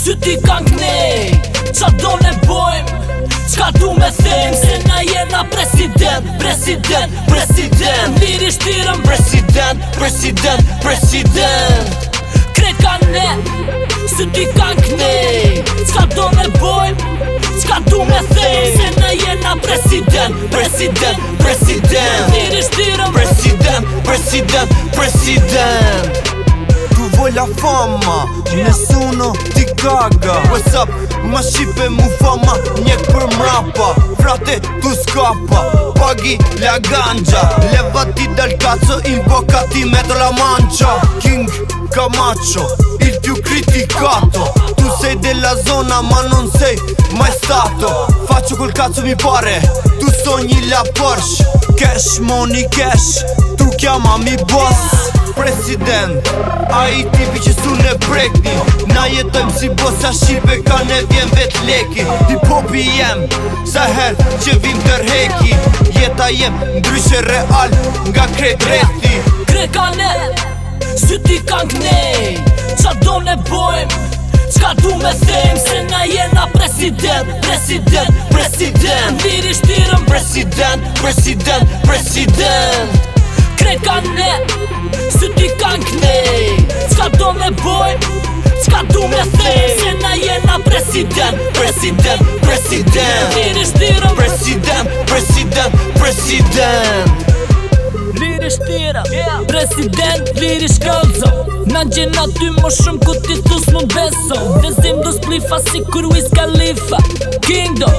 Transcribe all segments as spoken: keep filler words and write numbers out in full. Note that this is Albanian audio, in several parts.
Sy ti kan knej, qa do ne bojmë, qka du me them, se na jena president, president, president. Liri shtirëm, president, president, president. Krejt ka ne, sy ti kan knej, qka do ne bojmë, qka du me them, se na jena president, president, president. Liri shtirëm, president, president, president. Tu vuoi la fama, nessuno ti caga. What's up, ma shqipe mu fama, njek për mrapa. Frate, tu scappa, paghi la ganja. Levati dal cazzo, imbocati metro la mancia. King Camacho, il più criticato. Tu sei della zona ma non sei mai stato. Faccio quel cazzo mi pare, tu sogni la Porsche. Cash money cash, tu chiamami boss. President, a i tipi që su ne prekni. Na jetojmë si bossa shqipe, ka ne vjen vet leki. Hip-hopi jem, sa her që vim tërheki. Jeta jem ndryshe real, nga krejt reti. Kre ka ne, sy ti kan knej, qa do ne bojmë, qka du me them, se na jena president, president, president. Liri shtirëm, president, president, president. Kre ka ne, sy ti kan knej, qka do me bojmë, qka du me them, se na jena president, president, president. Liri shtirëm, president, president, president. Liri shtirëm, president, liri shkallzo. Na gjena ty më shumë ku ti thus më beso. Vezim do splifa si kur Wiz Khalifa. Kingdom,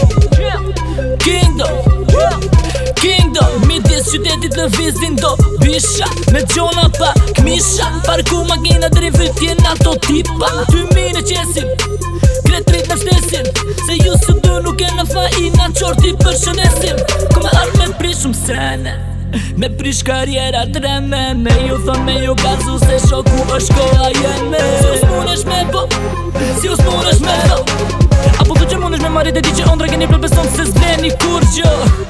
Kingdom, Kingdom. Midis qytetit në vizin do bisha, me gjona pa kmisha. Parku makina dri vytjen ato tipa. Ty mine qesim, kretrit në shtesim, se ju së du nuk e në faina qorti për shënesim. Ko me artë me prishum sene, me prish karjera treme, me ju thëm me ju gazu se shoku është koha jene. Si u s'munesh me bo, si u s'munesh me do, apo të që munesh me marit e ti që ondra keni plët beson se s'bleni kur gjo.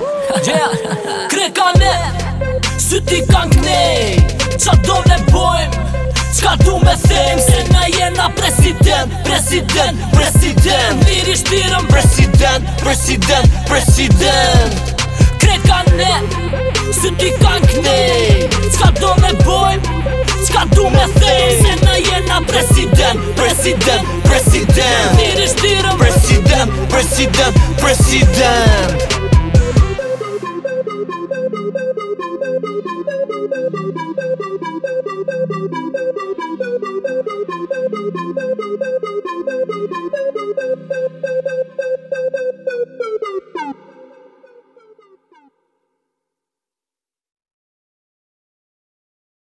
Kre ka ne, sy ti kan knej, qa do ne bojmë, qka du me them, se na jena president, president, president. Liri shtirëm, president, president, president. Kre ka ne, sy ti kan knej, qka do me bojmë, qka du me them, se na jena president, president, president. Liri shtirëm, president, president, president.